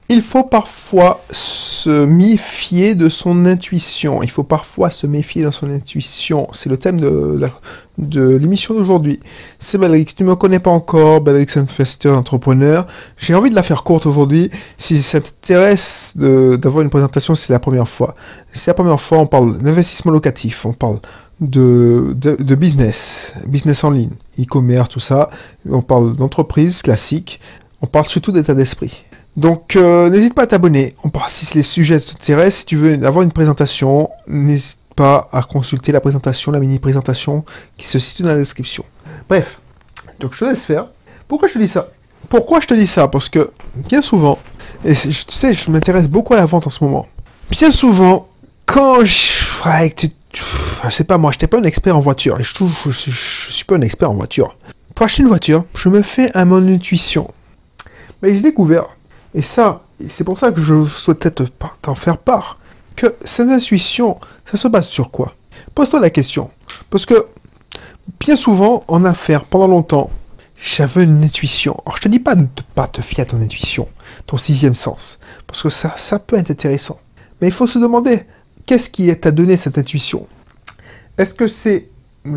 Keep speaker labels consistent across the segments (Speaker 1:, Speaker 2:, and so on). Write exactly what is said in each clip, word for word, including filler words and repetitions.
Speaker 1: Il faut parfois se méfier de son intuition. Il faut parfois se méfier de son intuition. C'est le thème de, la- de l'émission d'aujourd'hui. C'est Belrix. Tu ne me connais pas encore, Belrix Investor Entrepreneur. J'ai envie de la faire courte aujourd'hui. Si ça t'intéresse de- d'avoir une présentation, c'est la première fois. C'est la première fois, on parle d'investissement locatif. On parle de, de, de business, business en ligne, e-commerce, tout ça. On parle d'entreprise classique. On parle surtout d'état d'esprit. Donc, euh, n'hésite pas à t'abonner. On part, si les sujets t'intéressent, si tu veux avoir une présentation, n'hésite pas à consulter la présentation, la mini-présentation qui se situe dans la description. Bref, donc je te laisse faire. Pourquoi je te dis ça Pourquoi je te dis ça Parce que, bien souvent, et tu sais, je m'intéresse beaucoup à la vente en ce moment. Bien souvent, quand je... Ouais, tu, tu, je sais pas, moi, je n'étais pas un expert en voiture. Et je, trouve, je, je, je suis pas un expert en voiture. Pour acheter une voiture, je me fais à mon intuition. Mais j'ai découvert, et ça, c'est pour ça que je souhaitais te- t'en faire part, que ces intuitions, ça se base sur quoi Pose-toi la question. Parce que, bien souvent, en affaires, pendant longtemps, j'avais une intuition. Alors, je te dis pas de ne pas te fier à ton intuition, ton sixième sens, parce que ça, ça peut être intéressant. Mais il faut se demander, qu'est-ce qui t'a donné cette intuition Est-ce que c'est...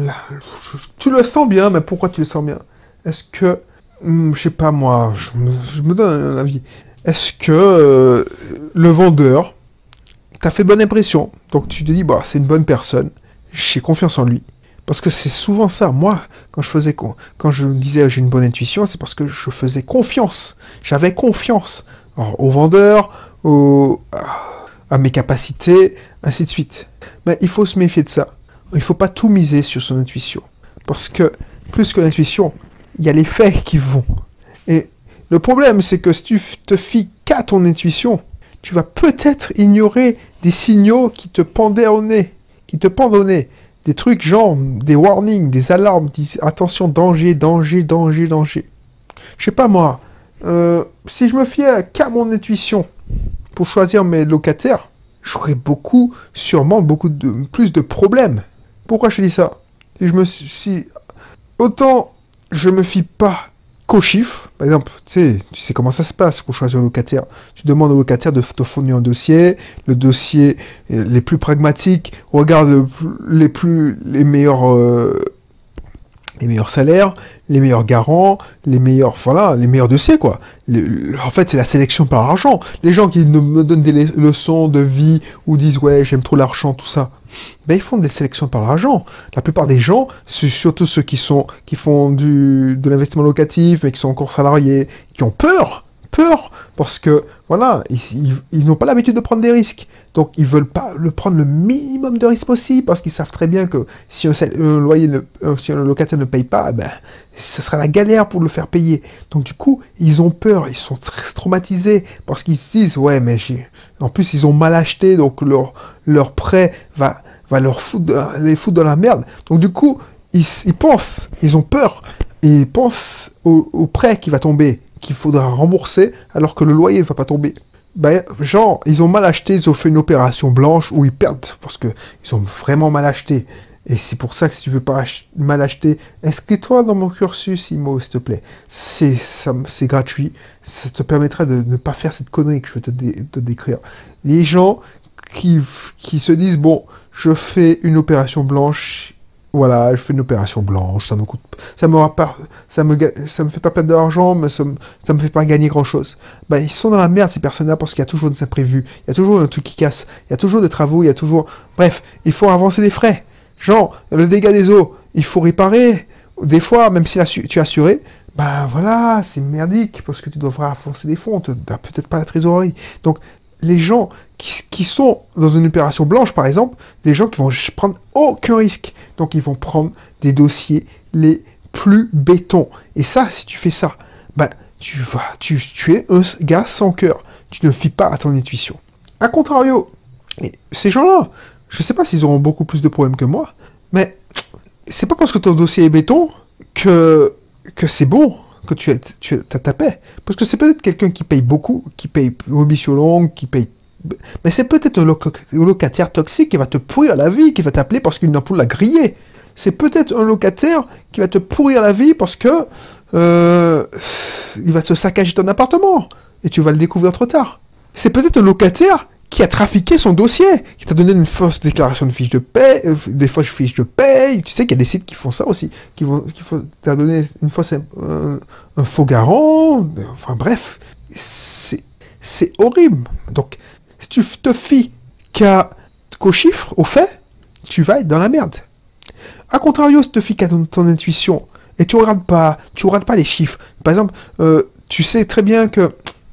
Speaker 1: Tu le sens bien, mais pourquoi tu le sens bien Est-ce que... hum, je sais pas moi, je me, je me donne un avis. Est-ce que euh, le vendeur t'a fait bonne impression? Donc tu te dis, bah, c'est une bonne personne, j'ai confiance en lui. Parce que c'est souvent ça. Moi, quand je faisais con- quand je me disais j'ai une bonne intuition, c'est parce que je faisais confiance. J'avais confiance alors, au vendeur, au, à mes capacités, ainsi de suite. Mais il faut se méfier de ça. Il faut pas tout miser sur son intuition. Parce que, plus que l'intuition, il y a les faits qui vont. Et le problème, c'est que si tu te fies qu'à ton intuition, tu vas peut-être ignorer des signaux qui te pendaient au nez, qui te pendent au nez. Des trucs genre, des warnings, des alarmes, dis, attention, danger, danger, danger, danger. Je sais pas moi, euh, si je me fiais qu'à mon intuition pour choisir mes locataires, j'aurais beaucoup, sûrement beaucoup de, plus de problèmes. Pourquoi je dis ça Si je me suis, si autant je me fie pas qu'aux chiffres, par exemple, tu sais, tu sais comment ça se passe pour choisir un locataire. Tu demandes au locataire de te fournir un dossier, le dossier euh, les plus pragmatiques, regarde le plus- les plus les meilleurs euh, les meilleurs salaires, les meilleurs garants, les meilleurs, voilà, les meilleurs dossiers, quoi. Le- le- en fait, c'est la sélection par argent. Les gens qui ne me donnent des le- leçons de vie ou disent, ouais, j'aime trop l'argent, tout ça, ben, ils font des sélections par l'argent. La plupart des gens, c'est surtout ceux qui sont, qui font du, de l'investissement locatif, mais qui sont encore salariés, qui ont peur, peur, parce que, voilà, ils, ils, ils n'ont pas l'habitude de prendre des risques. Donc, ils veulent pas le prendre le minimum de risques possible, parce qu'ils savent très bien que si un, sal- un loyer, ne- euh, si un locataire ne paye pas, ben, ce sera la galère pour le faire payer. Donc, du coup, ils ont peur, ils sont très traumatisés, parce qu'ils se disent, ouais, mais j'ai... En plus, ils ont mal acheté, donc leur, leur prêt va, va leur foutre, de- les foutre dans la merde. Donc, du coup, ils, ils pensent, ils ont peur, et ils pensent au, au prêt qui va tomber, qu'il faudra rembourser, alors que le loyer ne va pas tomber. Ben, genre, ils ont mal acheté, ils ont fait une opération blanche où ils perdent parce que ils ont vraiment mal acheté. Et c'est pour ça que si tu veux pas ach- mal acheter, inscris-toi dans mon cursus I M O, s'il te plaît. C'est ça me- c'est gratuit. Ça te permettra de ne pas faire cette connerie que je vais te, dé- te décrire. Les gens qui, qui se disent, bon, je fais une opération blanche, voilà, je fais une opération blanche, ça me coûte, ça me, pas, ça me, ga- ça me fait pas perdre d'argent, mais ça me, ça me fait pas gagner grand chose. Ben, ils sont dans la merde, ces personnes-là, parce qu'il y a toujours des imprévus, il y a toujours un truc qui casse, il y a toujours des travaux, il y a toujours... Bref, il faut avancer des frais. Genre, le dégât des eaux, il faut réparer. Des fois, même si la su- tu es assuré, ben voilà, c'est merdique, parce que tu devras avancer des fonds, tu n'as peut-être pas la trésorerie. Donc, les gens qui, qui sont dans une opération blanche, par exemple, des gens qui vont prendre aucun risque. Donc, ils vont prendre des dossiers les plus béton. Et ça, si tu fais ça, ben, tu vas, tu, tu es un gars sans cœur. Tu ne fies pas à ton intuition. A contrario, et ces gens-là, je ne sais pas s'ils auront beaucoup plus de problèmes que moi, mais c'est pas parce que ton dossier est béton que, que c'est bon, que tu as, tu as ta paix. Parce que c'est peut-être quelqu'un qui paye beaucoup, qui paye remission longue, qui paye... Mais c'est peut-être un loc- locataire toxique qui va te pourrir la vie, qui va t'appeler parce qu'une ampoule l'a grillé. C'est peut-être un locataire qui va te pourrir la vie parce que euh, il va te saccager ton appartement. et tu vas le découvrir trop tard. C'est peut-être un locataire qui a trafiqué son dossier, qui t'a donné une fausse déclaration de fiche de paie, euh, des fausses fiches de paie. Tu sais qu'il y a des sites qui font ça aussi, qui vont, qui font, t'as donné une fausse, un, un faux garant. Enfin bref, c'est, c'est horrible. Donc, si tu te fies qu'à, qu'aux chiffres, aux faits, tu vas être dans la merde. A contrario, si tu te fies qu'à ton, ton intuition et tu regardes pas, tu regardes pas les chiffres. Par exemple, euh, tu sais très bien que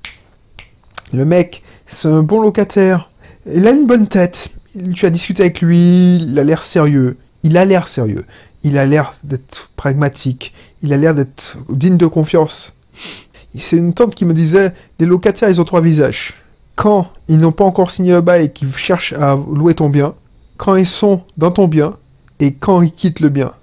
Speaker 1: le mec, c'est un bon locataire, il a une bonne tête, tu as discuté avec lui, il a l'air sérieux, il a l'air sérieux, il a l'air d'être pragmatique, il a l'air d'être digne de confiance. C'est une tante qui me disait, les locataires, ils ont trois visages. Quand ils n'ont pas encore signé le bail et qu'ils cherchent à louer ton bien, quand ils sont dans ton bien, et quand ils quittent le bien.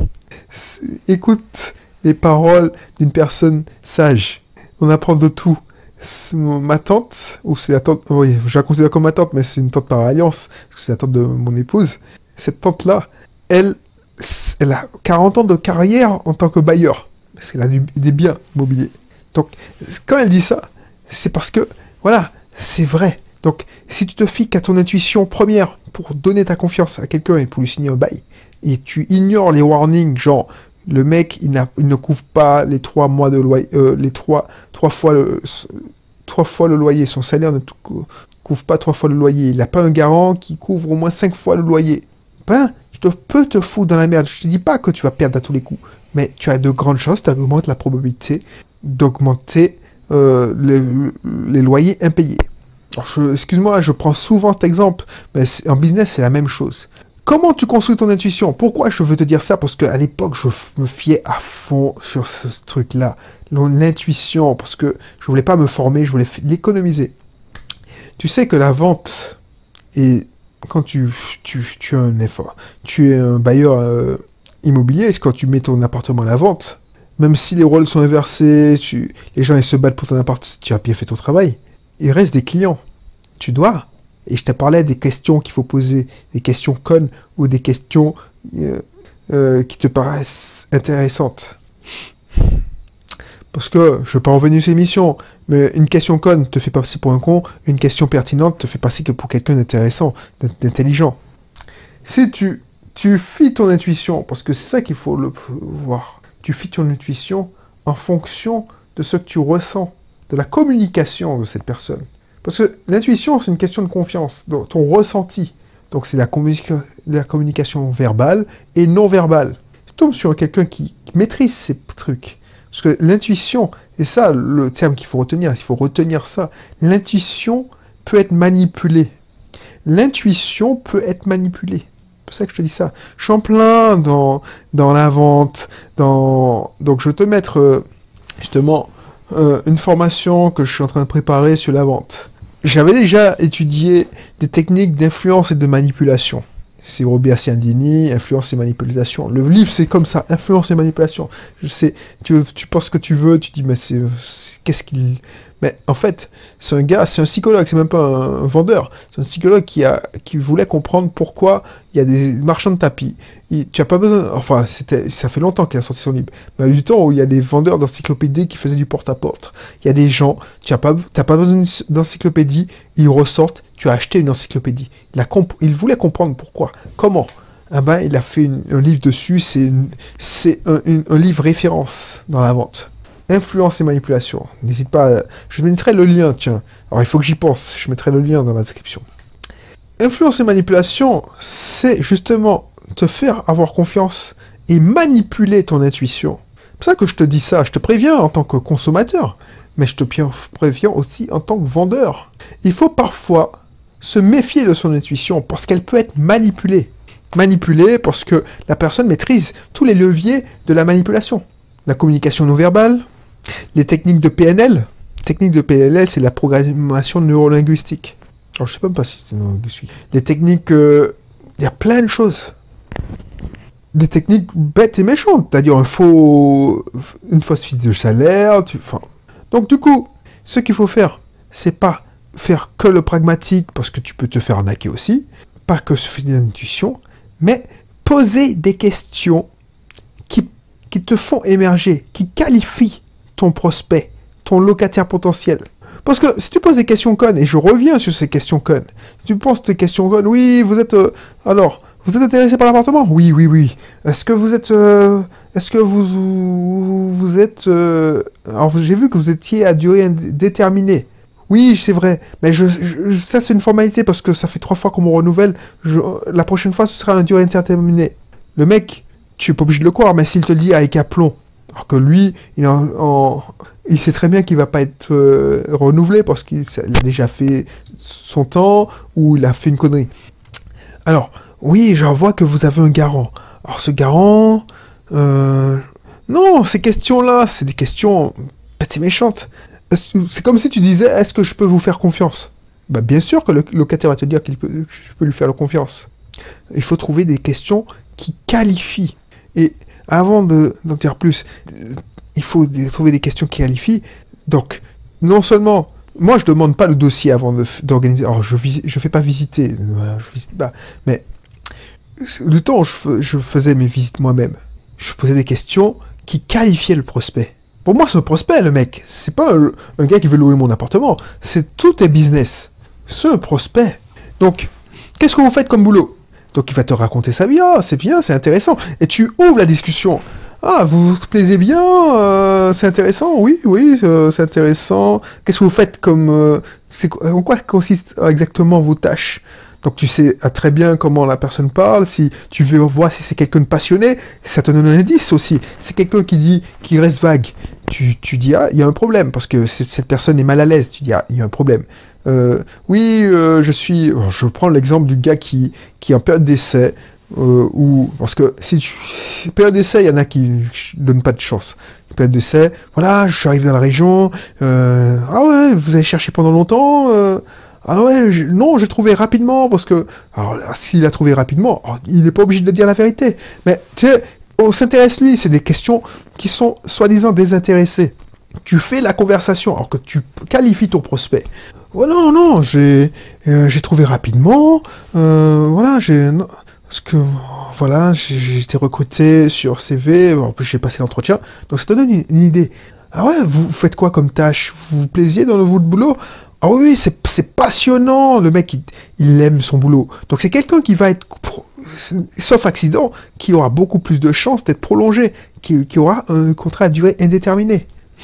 Speaker 1: Écoute les paroles d'une personne sage. On apprend de tout. Ma tante, ou c'est la tante, oui, je la considère comme ma tante, mais c'est une tante par alliance, parce que c'est la tante de mon épouse. Cette tante-là, elle, elle a quarante ans de carrière en tant que bailleur, parce qu'elle a du, des biens immobiliers. Donc, quand elle dit ça, c'est parce que, voilà, c'est vrai. Donc, si tu te fies qu'à ton intuition première pour donner ta confiance à quelqu'un et pour lui signer un bail, et tu ignores les warnings, genre, le mec, il, n'a, il ne couvre pas les trois mois de loyer, euh, les trois, trois fois le, trois fois le loyer, son salaire ne couvre pas trois fois le loyer, il n'a pas un garant qui couvre au moins cinq fois le loyer. Ben, je te, peux te foutre dans la merde. Je te dis pas que tu vas perdre à tous les coups, mais tu as de grandes chances, tu augmentes la probabilité d'augmenter euh, les, les loyers impayés. Alors je, excuse-moi, je prends souvent cet exemple, mais en business, c'est la même chose. Comment tu construis ton intuition? Pourquoi je veux te dire ça? Parce qu'à l'époque, je me fiais à fond sur ce, ce truc-là. L'intuition, parce que je voulais pas me former, je voulais l'économiser. Tu sais que la vente, et quand tu, tu, tu as un effort, tu es un bailleur euh, immobilier, quand tu mets ton appartement à la vente, même si les rôles sont inversés, tu, les gens ils se battent pour ton appart, tu as bien fait ton travail, il reste des clients. Tu dois. Et je te parlais des questions qu'il faut poser, des questions connes ou des questions euh, euh, qui te paraissent intéressantes. Parce que, je ne vais pas revenir sur l'émission, mais une question conne te fait passer pour un con, une question pertinente te fait passer que pour quelqu'un d'intéressant, d'intelligent. Si tu, tu fies ton intuition, parce que c'est ça qu'il faut le voir, tu fies ton intuition en fonction de ce que tu ressens, de la communication de cette personne. Parce que l'intuition, c'est une question de confiance, de ton ressenti. Donc c'est la, communica la communication verbale et non verbale. Tu tombes sur quelqu'un qui, qui maîtrise ces trucs. Parce que l'intuition, c'est ça le terme qu'il faut retenir, il faut retenir ça. L'intuition peut être manipulée. L'intuition peut être manipulée. C'est pour ça que je te dis ça. Je suis en plein dans, dans la vente, dans... donc je vais te mettre euh, justement euh, une formation que je suis en train de préparer sur la vente. J'avais déjà étudié des techniques d'influence et de manipulation. C'est Robert Cialdini, Influence et manipulation. Le livre, c'est comme ça, Influence et manipulation. Je sais, tu, tu penses ce que tu veux, tu dis, mais c'est, c'est qu'est-ce qu'il... Mais en fait, c'est un gars, c'est un psychologue, c'est même pas un, un vendeur. C'est un psychologue qui, a, qui voulait comprendre pourquoi il y a des marchands de tapis. Il, tu as pas besoin... Enfin, c'était, ça fait longtemps qu'il a sorti son livre. Mais il y a eu du temps où il y a des vendeurs d'encyclopédies qui faisaient du porte-à-porte. Il y a des gens, tu n'as pas, t'as pas besoin d'encyclopédie, ils ressortent, tu as acheté une encyclopédie. Il, a comp- il voulait comprendre pourquoi. Comment? Ah ben, il a fait une, un livre dessus, c'est, une, c'est un, une, un livre référence dans la vente. Influence et manipulation. N'hésite pas, à... je mettrai le lien, tiens. Alors il faut que j'y pense, je mettrai le lien dans la description. Influence et manipulation, c'est justement te faire avoir confiance et manipuler ton intuition. C'est pour ça que je te dis ça, je te préviens en tant que consommateur, mais je te préviens aussi en tant que vendeur. Il faut parfois se méfier de son intuition parce qu'elle peut être manipulée. Manipulée parce que la personne maîtrise tous les leviers de la manipulation. La communication non verbale, les techniques de P N L. Technique de P N L, c'est la programmation neurolinguistique. Alors, je sais même pas si c'est neurolinguistique. Les techniques... Il euh, y a plein de choses. Des techniques bêtes et méchantes. C'est-à-dire un faux... une fausse fiche de salaire. Tu... Enfin... Donc, du coup, ce qu'il faut faire, c'est pas faire que le pragmatique, parce que tu peux te faire arnaquer aussi. Pas que se faire de l'intuition. Mais poser des questions qui qui te font émerger, qui qualifient ton prospect, ton locataire potentiel. Parce que si tu poses des questions connes, et je reviens sur ces questions connes, si tu penses tes questions connes, oui, vous êtes... euh, alors, vous êtes intéressé par l'appartement? Oui, oui, oui. Est-ce que vous êtes... euh, est-ce que vous... Vous, vous êtes... euh, alors, j'ai vu que vous étiez à durée indéterminée. Oui, c'est vrai. Mais je, je- ça, c'est une formalité parce que ça fait trois fois qu'on me renouvelle. Je- la prochaine fois, ce sera à durée indéterminée. Le mec, tu es pas obligé de le croire, mais s'il te le dit avec aplomb, alors que lui, il, est en- en- il sait très bien qu'il va pas être euh, renouvelé parce qu'il ça- il a déjà fait son temps ou il a fait une connerie. Alors, oui, j'en vois que vous avez un garant. Alors, ce garant... euh, non, ces questions-là, c'est des questions bêtes et méchantes. Est-ce que- C'est comme si tu disais, est-ce que je peux vous faire confiance? Bah, bien sûr que le locataire va te dire qu'il peut, que je peux lui faire confiance. Il faut trouver des questions qui qualifient. Et avant de, d'en dire plus, euh, il faut des- trouver des questions qui qualifient. Donc, non seulement, moi je demande pas le dossier avant de f- d'organiser. Alors, je ne je fais pas visiter, euh, je visite pas. Mais du temps, où je, fais- je faisais mes visites moi-même. Je posais des questions qui qualifiaient le prospect. Pour moi, c'est un prospect, le mec. C'est pas un, un gars qui veut louer mon appartement. C'est tout est business. C'est un prospect. Donc, qu'est-ce que vous faites comme boulot? Donc, il va te raconter sa vie. Ah, c'est bien, c'est intéressant. Et tu ouvres la discussion. Ah, vous vous plaisez bien, euh, c'est intéressant, oui, oui, euh, c'est intéressant. Qu'est-ce que vous faites comme... euh, c'est, quoi- en quoi consistent exactement vos tâches? Donc tu sais ah, très bien comment la personne parle, si tu veux voir si c'est quelqu'un de passionné, ça te donne un indice aussi. C'est quelqu'un qui dit, qui reste vague. Tu, tu dis, ah, il y a un problème, parce que c- cette personne est mal à l'aise. Tu dis, ah, il y a un problème. Euh, oui, euh, je suis... Je prends l'exemple du gars qui, qui est en période d'essai, euh, ou... Parce que si tu... si- période d'essai, il y en a qui ne donnent pas de chance. Période d'essai, voilà, je suis arrivé dans la région, euh, ah ouais, vous avez cherché pendant longtemps, euh, ah ouais, je- non, j'ai trouvé rapidement, parce que... Alors, là, s'il a trouvé rapidement, oh, il n'est pas obligé de dire la vérité. Mais, tu sais, on s'intéresse lui, c'est des questions qui sont soi-disant désintéressées. Tu fais la conversation, alors que tu qualifies ton prospect. Oh non, non, j'ai euh, j'ai trouvé rapidement, euh, voilà, j'ai... non, parce que, voilà, j'ai j'ai été recruté sur C V, en plus j'ai passé l'entretien, donc ça te donne une, une idée. Ah ouais, vous faites quoi comme tâche? Vous vous plaisiez dans le, votre boulot? Ah oui, c'est c'est passionnant, le mec, il, il aime son boulot. Donc c'est quelqu'un qui va être, pro- sauf accident, qui aura beaucoup plus de chances d'être prolongé, qui, qui aura un contrat à durée indéterminée.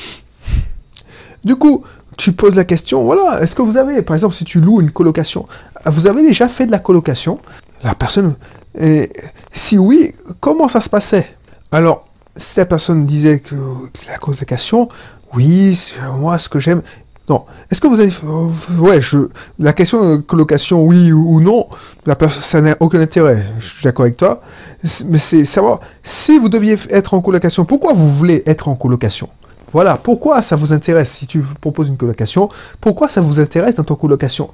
Speaker 1: Du coup, tu poses la question, voilà, est-ce que vous avez, par exemple, si tu loues une colocation, vous avez déjà fait de la colocation? La personne, et si oui, comment ça se passait? Alors, si la personne disait que c'est la colocation, oui, c'est- moi, ce que j'aime... Non, est-ce que vous avez... euh, ouais, je... La question de colocation, oui ou ou non, la personne, ça n'a aucun intérêt, je suis d'accord avec toi, C'est- mais c'est savoir, si vous deviez être en colocation, pourquoi vous voulez être en colocation? Voilà, pourquoi ça vous intéresse si tu proposes une colocation? Pourquoi ça vous intéresse dans ton colocation?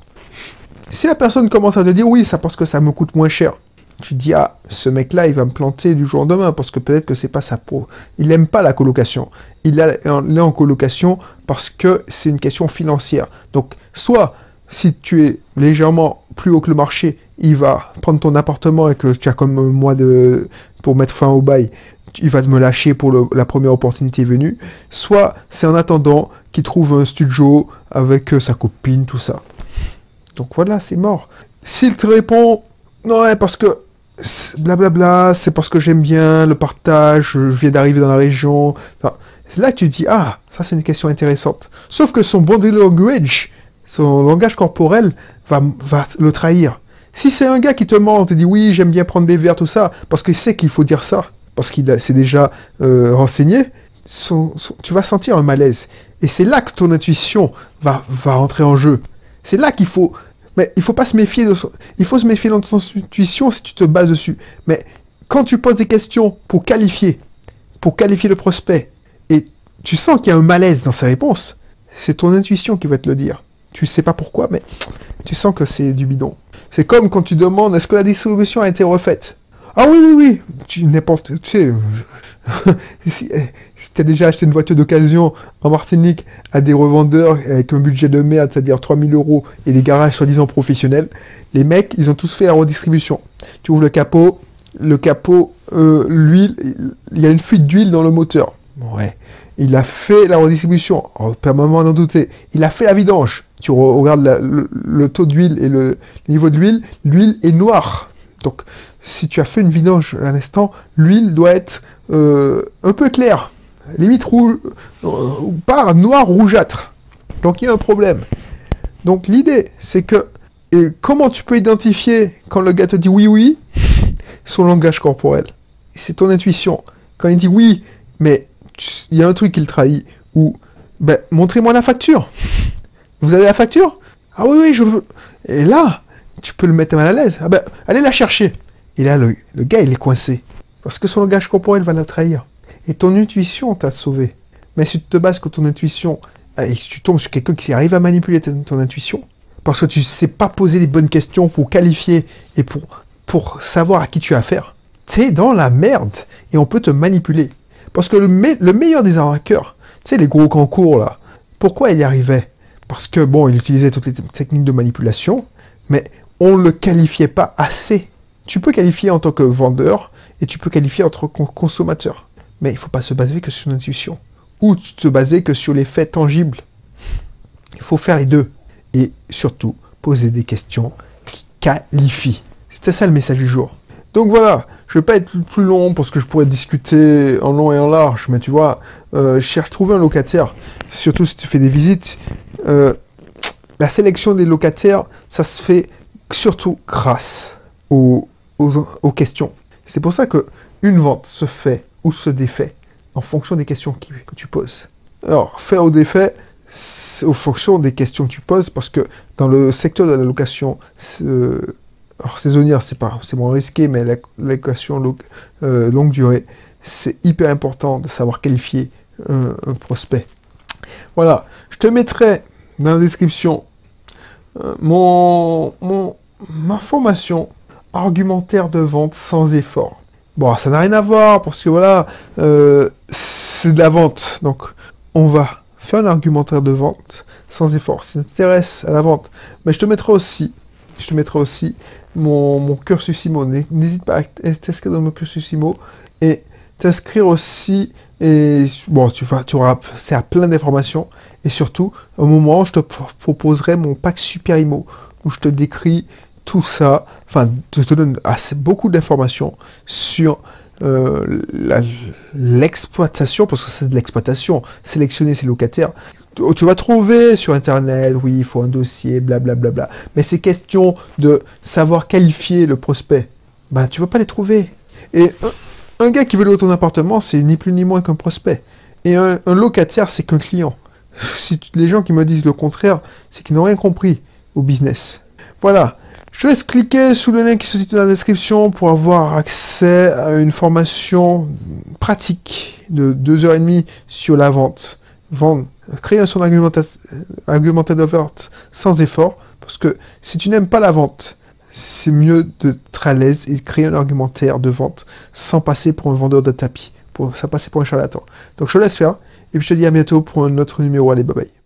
Speaker 1: Si la personne commence à te dire oui, ça parce que ça me coûte moins cher, tu te dis ah, ce mec-là, il va me planter du jour au lendemain parce que peut-être que c'est pas sa peau. Il n'aime pas la colocation. Il est en colocation parce que c'est une question financière. Donc, soit si tu es légèrement plus haut que le marché, il va prendre ton appartement et que tu as comme moi de pour mettre fin au bail, il va me lâcher pour le- la première opportunité venue. Soit c'est en attendant qu'il trouve un studio avec euh, sa copine, tout ça. Donc voilà, c'est mort. S'il te répond, non, ouais, parce que c'est blablabla, c'est parce que j'aime bien le partage, je viens d'arriver dans la région. Enfin, c'est là que tu te dis, ah, ça c'est une question intéressante. Sauf que son body language, son langage corporel, va, va le trahir. Si c'est un gars qui te ment, te dit oui, j'aime bien prendre des verres, tout ça, parce qu'il sait qu'il faut dire ça, parce qu'il a- s'est déjà euh, renseigné, son- son- tu vas sentir un malaise. Et c'est là que ton intuition va, va rentrer en jeu. C'est là qu'il faut... Mais il faut pas se méfier de son... Il faut se méfier de ton intuition si tu te bases dessus. Mais quand tu poses des questions pour qualifier, pour qualifier le prospect, et tu sens qu'il y a un malaise dans ses réponses, c'est ton intuition qui va te le dire. Tu sais pas pourquoi, mais tu sens que c'est du bidon. C'est comme quand tu demandes est-ce que la distribution a été refaite? Ah oui, oui, oui. Tu n'importe... Tu sais... je- si si tu as déjà acheté une voiture d'occasion en Martinique à des revendeurs avec un budget de merde, c'est-à-dire trois mille euros, et des garages soi-disant professionnels, les mecs, ils ont tous fait la redistribution. Tu ouvres le capot, le capot, euh, l'huile, il y a une fuite d'huile dans le moteur. Ouais. il a fait la redistribution, alors, pas un moment d'en douter, il a fait la vidange. Tu re regardes la, le, le taux d'huile et le, le niveau de l'huile, l'huile est noire. Donc, si tu as fait une vidange à l'instant, l'huile doit être euh, un peu claire, limite rouge, euh, pas noir rougeâtre. Donc, il y a un problème. Donc, l'idée, c'est que, et comment tu peux identifier quand le gars te dit oui, oui, son langage corporel. C'est ton intuition. Quand il dit oui, mais il y a un truc qui le trahit, ou, ben, montrez-moi la facture. Vous avez la facture? Ah oui, oui, je veux. Et là, tu peux le mettre mal à l'aise. Ah ben, allez la chercher. Et là, le, le gars, il est coincé. Parce que son langage corporel va la trahir. Et ton intuition t'a sauvé. Mais si tu te bases sur ton intuition, et que tu tombes sur quelqu'un qui arrive à manipuler ton, ton intuition, parce que tu ne sais pas poser les bonnes questions pour qualifier et pour, pour savoir à qui tu as affaire, t'es dans la merde. Et on peut te manipuler. Parce que le, me le meilleur des arnaqueurs, tu sais, les gros concours, là, pourquoi il y arrivait? Parce que, bon, il utilisait toutes les techniques de manipulation, mais on ne le qualifiait pas assez. Tu peux qualifier en tant que vendeur, et tu peux qualifier en tant que consommateur. Mais il ne faut pas se baser que sur l'intuition. Ou se baser que sur les faits tangibles. Il faut faire les deux. Et surtout, poser des questions qui qualifient. C'était ça le message du jour. Donc voilà, je ne vais pas être plus long parce que je pourrais discuter en long et en large, mais tu vois, euh, cherche à trouver un locataire, surtout si tu fais des visites. Euh, la sélection des locataires, ça se fait surtout grâce aux, aux, aux questions. C'est pour ça qu'une vente se fait ou se défait en fonction des questions qui, que tu poses. Alors, faire ou défait, c'est en fonction des questions que tu poses, parce que dans le secteur de la location, alors saisonnière, c'est pas, c'est moins risqué, mais la location lo, euh, longue durée, c'est hyper important de savoir qualifier un, un prospect. Voilà, je te mettrai dans la description euh, mon, mon, ma formation argumentaire de vente sans effort. Bon, ça n'a rien à voir, parce que voilà, euh, c'est de la vente, donc on va faire un argumentaire de vente sans effort. Si ça t'intéresse à la vente, mais je te mettrai aussi, je te mettrai aussi mon, mon cursus I M O. N'hésite pas à t'inscrire dans mon cursus I M O et t'inscrire aussi. Et bon, tu vas, tu auras accès à plein d'informations. Et surtout, au moment où je te proposerai mon pack Super I M O, où je te décris tout ça. Enfin, je te donne assez, beaucoup d'informations sur euh, l'exploitation, parce que c'est de l'exploitation, sélectionner ses locataires. Tu vas trouver sur Internet, oui, il faut un dossier, blablabla. Bla, bla, bla. Mais ces questions de savoir qualifier le prospect, ben, tu ne vas pas les trouver. Et un, un gars qui veut louer ton appartement, c'est ni plus ni moins qu'un prospect. Et un, un locataire, c'est qu'un client. Si tu, les gens qui me disent le contraire, c'est qu'ils n'ont rien compris au business. Voilà. Je te laisse cliquer sous le lien qui se situe dans la description pour avoir accès à une formation pratique de deux heures trente sur la vente. Vendre, créer son argumentaire de vente sans effort. Parce que si tu n'aimes pas la vente, c'est mieux d'être à l'aise et de créer un argumentaire de vente sans passer pour un vendeur de tapis, pour, sans passer pour un charlatan. Donc je te laisse faire et puis je te dis à bientôt pour un autre numéro. Allez, bye bye.